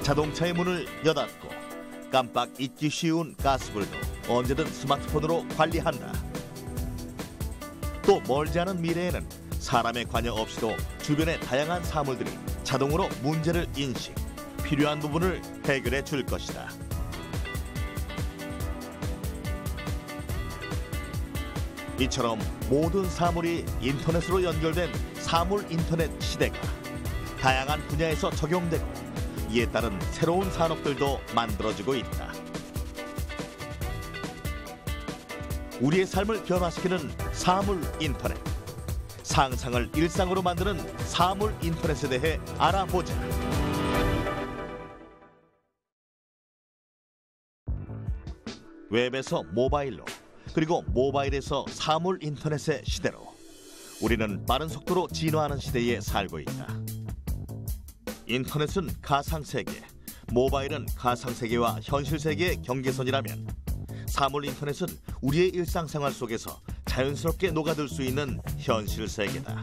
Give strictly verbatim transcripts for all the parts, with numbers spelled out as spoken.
자동차의 문을 여닫고 깜빡 잊기 쉬운 가스불도 언제든 스마트폰으로 관리한다. 또 멀지 않은 미래에는 사람의 관여 없이도 주변의 다양한 사물들이 자동으로 문제를 인식, 필요한 부분을 해결해 줄 것이다. 이처럼 모든 사물이 인터넷으로 연결된 사물 인터넷 시대가 다양한 분야에서 적용되고 이에 따른 새로운 산업들도 만들어지고 있다. 우리의 삶을 변화시키는 사물 인터넷. 상상을 일상으로 만드는 사물 인터넷에 대해 알아보자. 웹에서 모바일로, 그리고 모바일에서 사물 인터넷의 시대로 우리는 빠른 속도로 진화하는 시대에 살고 있다. 인터넷은 가상세계, 모바일은 가상세계와 현실세계의 경계선이라면 사물 인터넷은 우리의 일상생활 속에서 자연스럽게 녹아들 수 있는 현실세계다.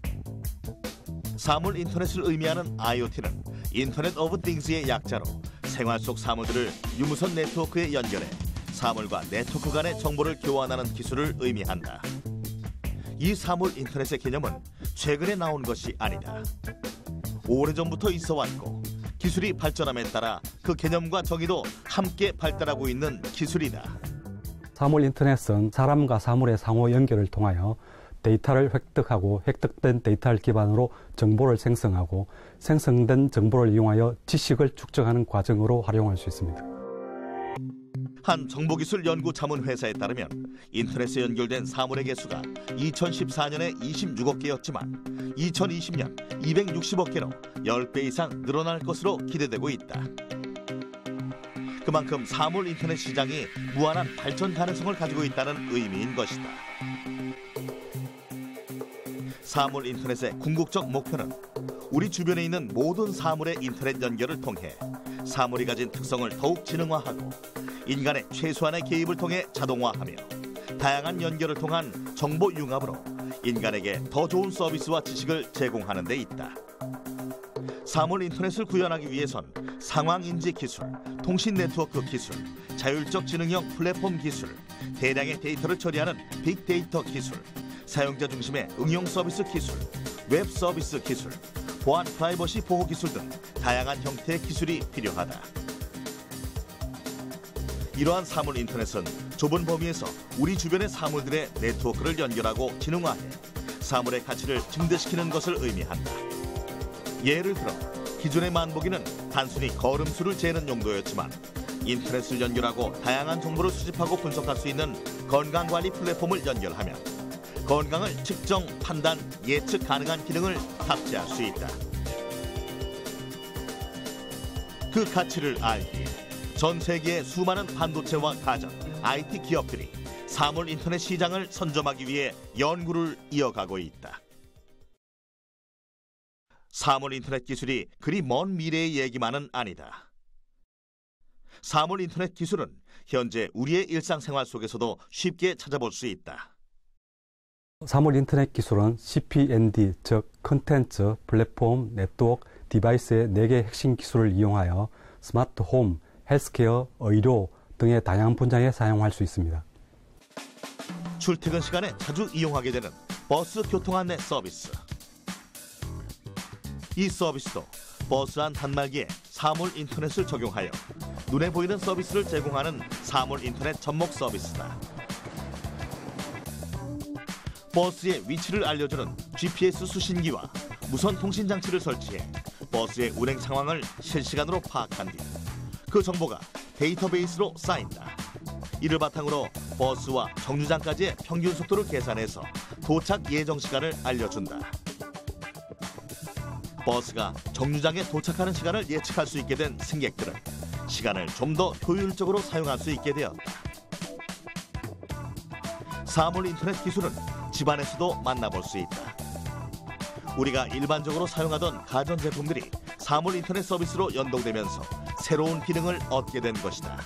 사물 인터넷을 의미하는 아이오티는 인터넷 오브 띵스의 약자로 생활 속 사물들을 유무선 네트워크에 연결해 사물과 네트워크 간의 정보를 교환하는 기술을 의미한다. 이 사물 인터넷의 개념은 최근에 나온 것이 아니다. 오래전부터 있어왔고 기술이 발전함에 따라 그 개념과 정의도 함께 발달하고 있는 기술이다. 사물 인터넷은 사람과 사물의 상호 연결을 통하여 데이터를 획득하고 획득된 데이터를 기반으로 정보를 생성하고 생성된 정보를 이용하여 지식을 축적하는 과정으로 활용할 수 있습니다. 한 정보기술 연구 자문 회사에 따르면 인터넷에 연결된 사물의 개수가 이천십사 년에 이십육억 개였지만 이천이십 년 이백육십억 개로 십 배 이상 늘어날 것으로 기대되고 있다. 그만큼 사물 인터넷 시장이 무한한 발전 가능성을 가지고 있다는 의미인 것이다. 사물 인터넷의 궁극적 목표는 우리 주변에 있는 모든 사물의 인터넷 연결을 통해 사물이 가진 특성을 더욱 지능화하고 인간의 최소한의 개입을 통해 자동화하며 다양한 연결을 통한 정보 융합으로 인간에게 더 좋은 서비스와 지식을 제공하는 데 있다. 사물 인터넷을 구현하기 위해선 상황인지 기술, 통신 네트워크 기술, 자율적 지능형 플랫폼 기술, 대량의 데이터를 처리하는 빅데이터 기술, 사용자 중심의 응용 서비스 기술, 웹 서비스 기술, 보안 프라이버시 보호 기술 등 다양한 형태의 기술이 필요하다. 이러한 사물 인터넷은 좁은 범위에서 우리 주변의 사물들의 네트워크를 연결하고 지능화해 사물의 가치를 증대시키는 것을 의미한다. 예를 들어 기존의 만보기는 단순히 걸음수를 재는 용도였지만 인터넷을 연결하고 다양한 정보를 수집하고 분석할 수 있는 건강관리 플랫폼을 연결하면 건강을 측정, 판단, 예측 가능한 기능을 탑재할 수 있다. 그 가치를 알기에 전 세계의 수많은 반도체와 가전, 아이티 기업들이 사물 인터넷 시장을 선점하기 위해 연구를 이어가고 있다. 사물 인터넷 기술이 그리 먼 미래의 얘기만은 아니다. 사물 인터넷 기술은 현재 우리의 일상생활 속에서도 쉽게 찾아볼 수 있다. 사물 인터넷 기술은 씨피엔디, 즉 컨텐츠, 플랫폼, 네트워크, 디바이스의 네 개의 핵심 기술을 이용하여 스마트 홈, 헬스케어, 의료 등의 다양한 분야에 사용할 수 있습니다. 출퇴근 시간에 자주 이용하게 되는 버스 교통 안내 서비스. 이 서비스도 버스 안 단말기에 사물 인터넷을 적용하여 눈에 보이는 서비스를 제공하는 사물 인터넷 접목 서비스다. 버스의 위치를 알려주는 지피에스 수신기와 무선 통신 장치를 설치해 버스의 운행 상황을 실시간으로 파악한 뒤 그 정보가 데이터베이스로 쌓인다. 이를 바탕으로 버스와 정류장까지의 평균 속도를 계산해서 도착 예정 시간을 알려준다. 버스가 정류장에 도착하는 시간을 예측할 수 있게 된 승객들은 시간을 좀 더 효율적으로 사용할 수 있게 되었다. 사물 인터넷 기술은 집안에서도 만나볼 수 있다. 우리가 일반적으로 사용하던 가전제품들이 사물 인터넷 서비스로 연동되면서 새로운 기능을 얻게 된 것이다.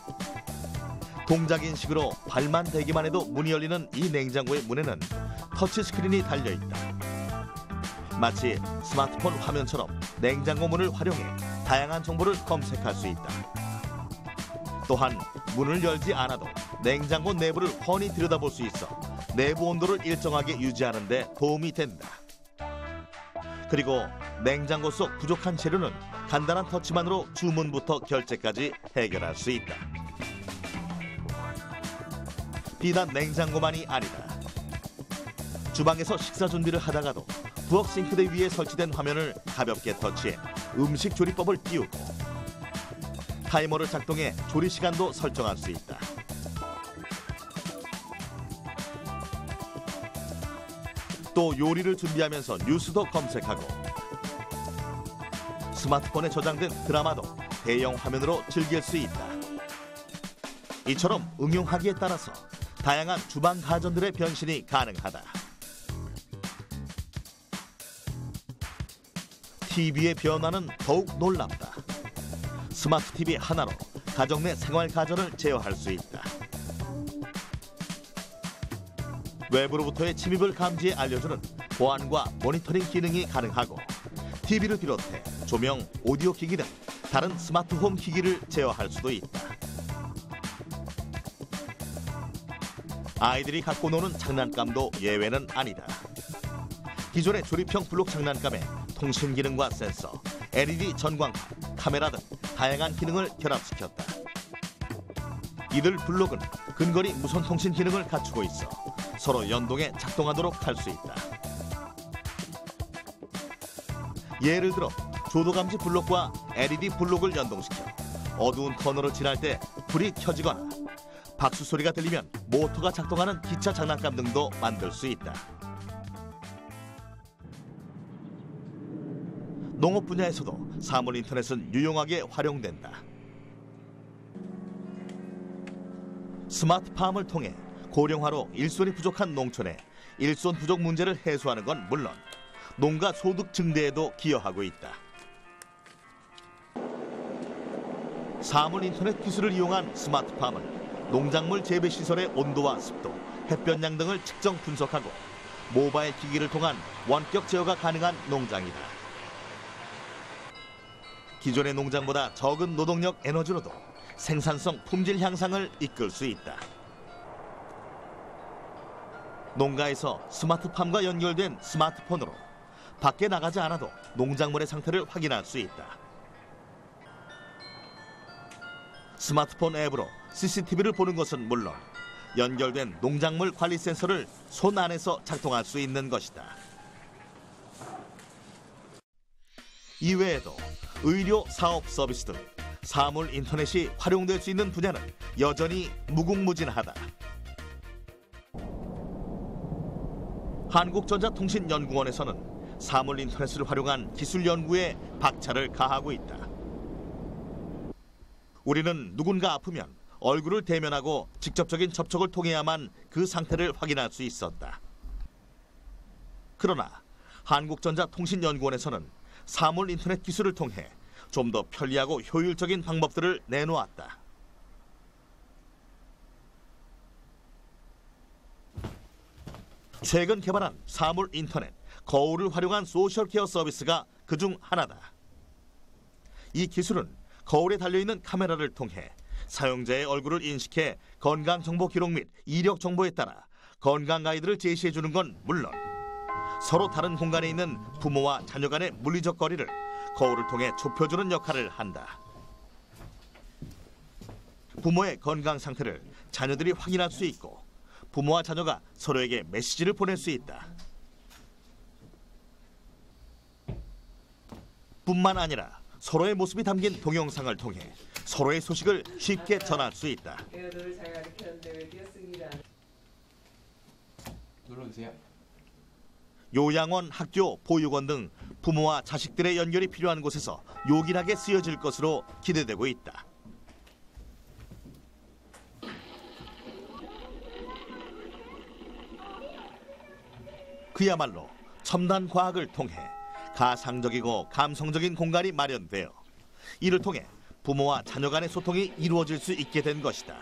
동작 인식으로 발만 대기만 해도 문이 열리는 이 냉장고의 문에는 터치스크린이 달려있다. 마치 스마트폰 화면처럼 냉장고 문을 활용해 다양한 정보를 검색할 수 있다. 또한 문을 열지 않아도 냉장고 내부를 훤히 들여다볼 수 있어 내부 온도를 일정하게 유지하는 데 도움이 된다. 그리고 냉장고 속 부족한 재료는 간단한 터치만으로 주문부터 결제까지 해결할 수 있다. 비단 냉장고만이 아니다. 주방에서 식사 준비를 하다가도 부엌 싱크대 위에 설치된 화면을 가볍게 터치해 음식 조리법을 띄우고 타이머를 작동해 조리 시간도 설정할 수 있다. 또 요리를 준비하면서 뉴스도 검색하고 스마트폰에 저장된 드라마도 대형 화면으로 즐길 수 있다. 이처럼 응용하기에 따라서 다양한 주방 가전들의 변신이 가능하다. 티비의 변화는 더욱 놀랍다. 스마트 티비 하나로 가정 내 생활 가전을 제어할 수 있다. 외부로부터의 침입을 감지해 알려주는 보안과 모니터링 기능이 가능하고 티비를 비롯해 조명, 오디오 기기 등 다른 스마트 홈 기기를 제어할 수도 있다. 아이들이 갖고 노는 장난감도 예외는 아니다. 기존의 조립형 블록 장난감에 통신 기능과 센서, 엘이디 전광판, 카메라 등 다양한 기능을 결합시켰다. 이들 블록은 근거리 무선 통신 기능을 갖추고 있어 서로 연동해 작동하도록 할 수 있다. 예를 들어 조도감지 블록과 엘이디 블록을 연동시켜 어두운 터널을 지날 때 불이 켜지거나 박수 소리가 들리면 모터가 작동하는 기차 장난감 등도 만들 수 있다. 농업 분야에서도 사물 인터넷은 유용하게 활용된다. 스마트팜을 통해 고령화로 일손이 부족한 농촌의 일손 부족 문제를 해소하는 건 물론 농가 소득 증대에도 기여하고 있다. 사물 인터넷 기술을 이용한 스마트팜은 농작물 재배 시설의 온도와 습도, 햇볕양 등을 측정 분석하고 모바일 기기를 통한 원격 제어가 가능한 농장이다. 기존의 농장보다 적은 노동력 에너지로도 생산성 품질 향상을 이끌 수 있다. 농가에서 스마트팜과 연결된 스마트폰으로 밖에 나가지 않아도 농작물의 상태를 확인할 수 있다. 스마트폰 앱으로 씨씨티비를 보는 것은 물론 연결된 농작물 관리 센서를 손 안에서 작동할 수 있는 것이다. 이외에도 의료, 사업 서비스 등 사물 인터넷이 활용될 수 있는 분야는 여전히 무궁무진하다. 한국전자통신연구원에서는 사물 인터넷을 활용한 기술 연구에 박차를 가하고 있다. 우리는 누군가 아프면 얼굴을 대면하고 직접적인 접촉을 통해야만 그 상태를 확인할 수 있었다. 그러나 한국전자통신연구원에서는 사물 인터넷 기술을 통해 좀 더 편리하고 효율적인 방법들을 내놓았다. 최근 개발한 사물 인터넷, 거울을 활용한 소셜 케어 서비스가 그중 하나다. 이 기술은 거울에 달려있는 카메라를 통해 사용자의 얼굴을 인식해 건강정보 기록 및 이력 정보에 따라 건강 가이드를 제시해주는 건 물론 서로 다른 공간에 있는 부모와 자녀 간의 물리적 거리를 거울을 통해 좁혀주는 역할을 한다. 부모의 건강 상태를 자녀들이 확인할 수 있고 부모와 자녀가 서로에게 메시지를 보낼 수 있다. 뿐만 아니라 서로의 모습이 담긴 동영상을 통해 서로의 소식을 쉽게 전할 수 있다. 눌러주세요. 요양원, 학교, 보육원 등 부모와 자식들의 연결이 필요한 곳에서 요긴하게 쓰여질 것으로 기대되고 있다. 그야말로 첨단 과학을 통해 가상적이고 감성적인 공간이 마련되어 이를 통해 부모와 자녀 간의 소통이 이루어질 수 있게 된 것이다.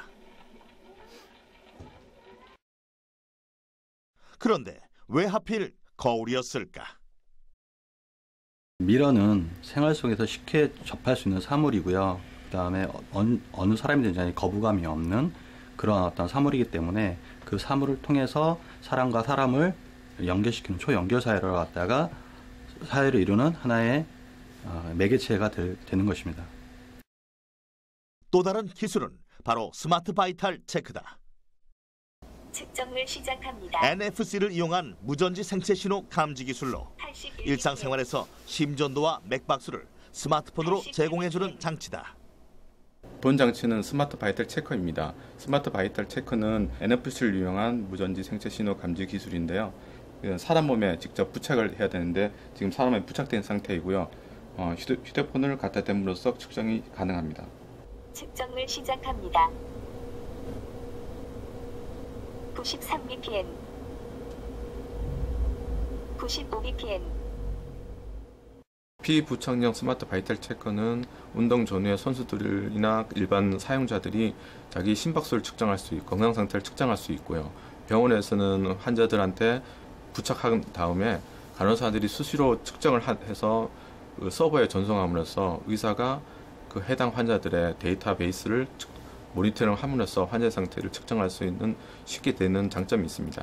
그런데 왜 하필 거울이었을까? 미러는 생활 속에서 쉽게 접할 수 있는 사물이고요. 그 다음에 어느, 어느 사람이든지 거부감이 없는 그런 어떤 사물이기 때문에 그 사물을 통해서 사람과 사람을 연결시키는 초연결 사회를 갖다가 사회를 이루는 하나의 매개체가 될, 되는 것입니다. 또 다른 기술은 바로 스마트 바이탈 체크다. 측정을 시작합니다. 엔에프씨를 이용한 무전지 생체 신호 감지 기술로 일상생활에서 심전도와 맥박수를 스마트폰으로 제공해주는 장치다. 본 장치는 스마트 바이탈 체커입니다. 스마트 바이탈 체커는 엔에프씨를 이용한 무전지 생체 신호 감지 기술인데요. 사람 몸에 직접 부착을 해야 되는데 지금 사람에 부착된 상태이고요. 어, 휴대, 휴대폰을 갖다 댐으로써 측정이 가능합니다. 측정을 시작합니다. 구십삼 비피엠, 구십오 비피엠. 피부착용 스마트 바이탈 체커는 운동 전후에 선수들이나 일반 사용자들이 자기 심박수를 측정할 수 있고 건강 상태를 측정할 수 있고요. 병원에서는 환자들한테 부착한 다음에 간호사들이 수시로 측정을 해서 그 서버에 전송함으로써 의사가 그 해당 환자들의 데이터베이스를 모니터링함으로써 환자 상태를 측정할 수 있는 쉽게 되는 장점이 있습니다.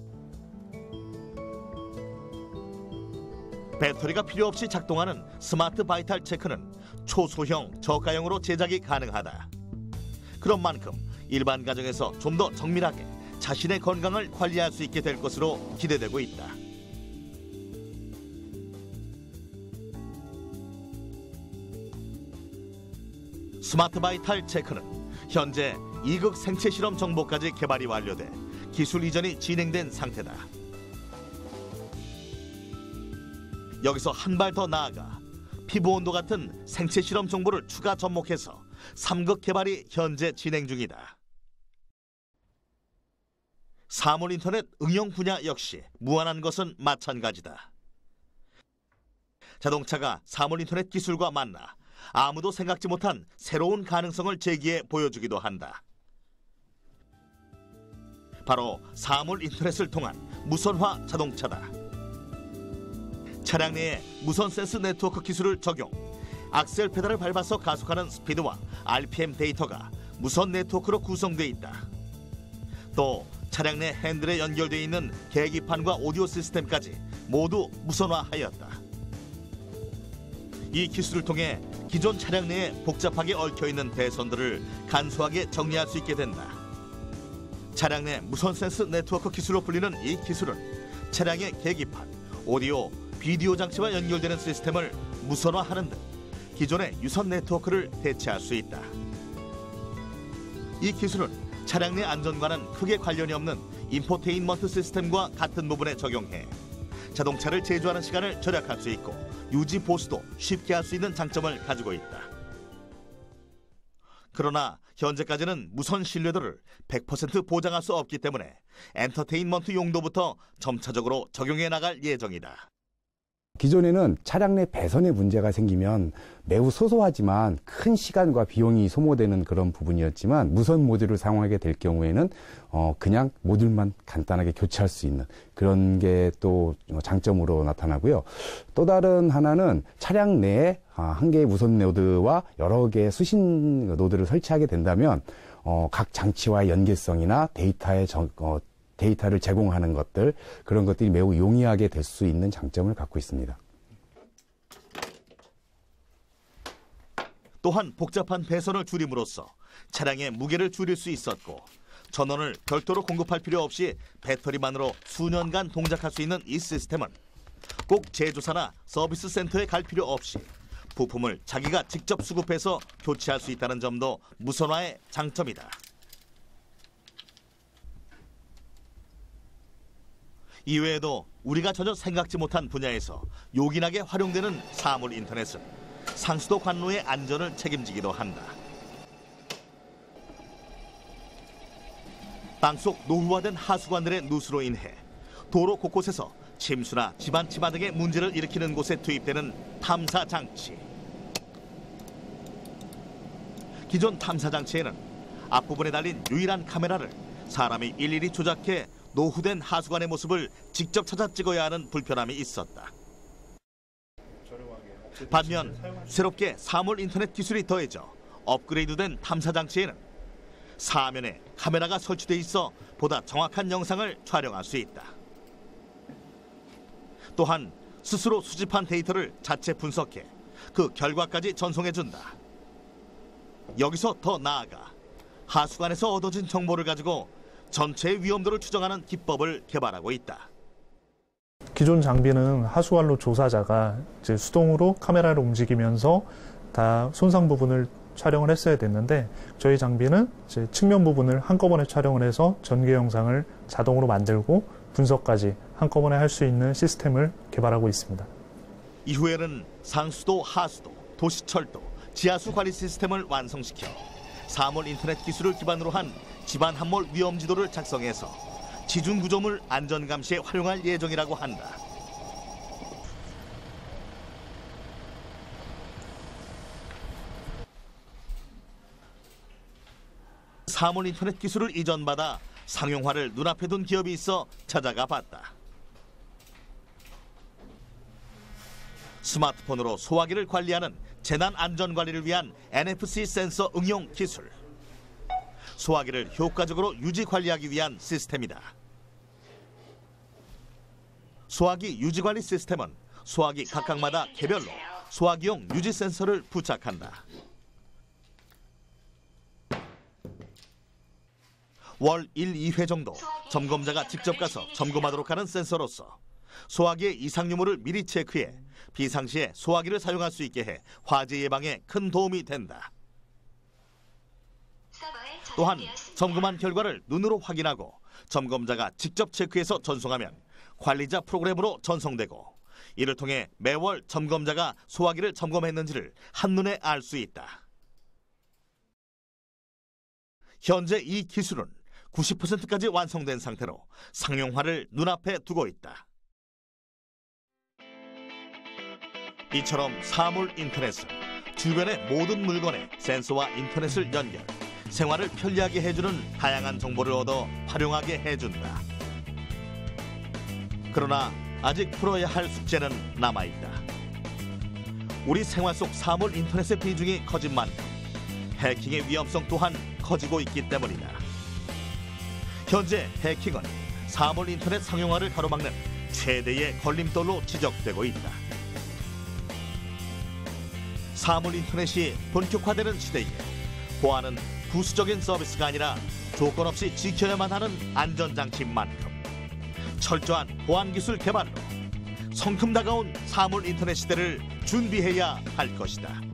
배터리가 필요 없이 작동하는 스마트 바이탈 체크는 초소형, 저가형으로 제작이 가능하다. 그런 만큼 일반 가정에서 좀 더 정밀하게 자신의 건강을 관리할 수 있게 될 것으로 기대되고 있다. 스마트 바이탈 체크는 현재 이극 생체 실험 정보까지 개발이 완료돼 기술 이전이 진행된 상태다. 여기서 한 발 더 나아가 피부 온도 같은 생체 실험 정보를 추가 접목해서 삼극 개발이 현재 진행 중이다. 사물 인터넷 응용 분야 역시 무한한 것은 마찬가지다. 자동차가 사물 인터넷 기술과 만나 아무도 생각지 못한 새로운 가능성을 제기해 보여주기도 한다. 바로 사물 인터넷을 통한 무선화 자동차다. 차량 내에 무선 센스 네트워크 기술을 적용, 악셀 페달을 밟아서 가속하는 스피드와 알피엠 데이터가 무선 네트워크로 구성되어 있다. 또 차량 내 핸들에 연결되어 있는 계기판과 오디오 시스템까지 모두 무선화하였다. 이 기술을 통해 기존 차량 내에 복잡하게 얽혀있는 배선들을 간소하게 정리할 수 있게 된다. 차량 내 무선 센스 네트워크 기술로 불리는 이 기술은 차량의 계기판, 오디오, 비디오 장치와 연결되는 시스템을 무선화하는 등 기존의 유선 네트워크를 대체할 수 있다. 이 기술은 차량 내 안전과는 크게 관련이 없는 인포테인먼트 시스템과 같은 부분에 적용해 자동차를 제조하는 시간을 절약할 수 있고 유지 보수도 쉽게 할 수 있는 장점을 가지고 있다. 그러나 현재까지는 무선 신뢰도를 백 퍼센트 보장할 수 없기 때문에 엔터테인먼트 용도부터 점차적으로 적용해 나갈 예정이다. 기존에는 차량 내 배선에 문제가 생기면 매우 소소하지만 큰 시간과 비용이 소모되는 그런 부분이었지만 무선 모듈을 사용하게 될 경우에는 어 그냥 모듈만 간단하게 교체할 수 있는 그런 게 또 장점으로 나타나고요. 또 다른 하나는 차량 내에 한 개의 무선 노드와 여러 개의 수신 노드를 설치하게 된다면 어 각 장치와의 연계성이나 데이터의 정, 어, 데이터를 제공하는 것들, 그런 것들이 매우 용이하게 될 수 있는 장점을 갖고 있습니다. 또한 복잡한 배선을 줄임으로써 차량의 무게를 줄일 수 있었고 전원을 별도로 공급할 필요 없이 배터리만으로 수년간 동작할 수 있는 이 시스템은 꼭 제조사나 서비스 센터에 갈 필요 없이 부품을 자기가 직접 수급해서 교체할 수 있다는 점도 무선화의 장점이다. 이외에도 우리가 전혀 생각지 못한 분야에서 요긴하게 활용되는 사물 인터넷은 상수도 관로의 안전을 책임지기도 한다. 땅속 노후화된 하수관들의 누수로 인해 도로 곳곳에서 침수나 집안 침하 등의 문제를 일으키는 곳에 투입되는 탐사 장치. 기존 탐사 장치에는 앞부분에 달린 유일한 카메라를 사람이 일일이 조작해 노후된 하수관의 모습을 직접 찾아 찍어야 하는 불편함이 있었다. 반면 새롭게 사물 인터넷 기술이 더해져 업그레이드된 탐사 장치에는 사면에 카메라가 설치돼 있어 보다 정확한 영상을 촬영할 수 있다. 또한 스스로 수집한 데이터를 자체 분석해 그 결과까지 전송해준다. 여기서 더 나아가 하수관에서 얻어진 정보를 가지고 전체의 위험도를 추정하는 기법을 개발하고 있다. 기존 장비는 하수관로 조사자가 이제 수동으로 카메라를 움직이면서 다 손상 부분을 촬영을 했어야 됐는데, 저희 장비는 이제 측면 부분을 한꺼번에 촬영을 해서 전개 영상을 자동으로 만들고 분석까지 한꺼번에 할 수 있는 시스템을 개발하고 있습니다. 이후에는 상수도, 하수도, 도시철도, 지하수 관리 시스템을 완성시켜 사물 인터넷 기술을 기반으로 한 집안 함몰 위험 지도를 작성해서 지중 구조물 안전 감시에 활용할 예정이라고 한다. 사물 인터넷 기술을 이전받아 상용화를 눈앞에 둔 기업이 있어 찾아가 봤다. 스마트폰으로 소화기를 관리하는 재난 안전 관리를 위한 엔에프씨 센서 응용 기술. 소화기를 효과적으로 유지 관리하기 위한 시스템이다. 소화기 유지 관리 시스템은 소화기 각각마다 개별로 소화기용 유지 센서를 부착한다. 월 일, 이 회 정도 점검자가 직접 가서 점검하도록 하는 센서로서 소화기의 이상 유무를 미리 체크해 비상시에 소화기를 사용할 수 있게 해 화재 예방에 큰 도움이 된다. 또한 점검한 결과를 눈으로 확인하고 점검자가 직접 체크해서 전송하면 관리자 프로그램으로 전송되고, 이를 통해 매월 점검자가 소화기를 점검했는지를 한눈에 알 수 있다. 현재 이 기술은 구십 퍼센트까지 완성된 상태로 상용화를 눈앞에 두고 있다. 이처럼 사물 인터넷은 주변의 모든 물건에 센서와 인터넷을 연결, 생활을 편리하게 해주는 다양한 정보를 얻어 활용하게 해준다. 그러나 아직 풀어야 할 숙제는 남아있다. 우리 생활 속 사물 인터넷의 비중이 커진 만큼 해킹의 위험성 또한 커지고 있기 때문이다. 현재 해킹은 사물 인터넷 상용화를 가로막는 최대의 걸림돌로 지적되고 있다. 사물 인터넷이 본격화되는 시대에 보안은 부수적인 서비스가 아니라 조건 없이 지켜야만 하는 안전장치인 만큼 철저한 보안기술 개발로 성큼 다가온 사물 인터넷 시대를 준비해야 할 것이다.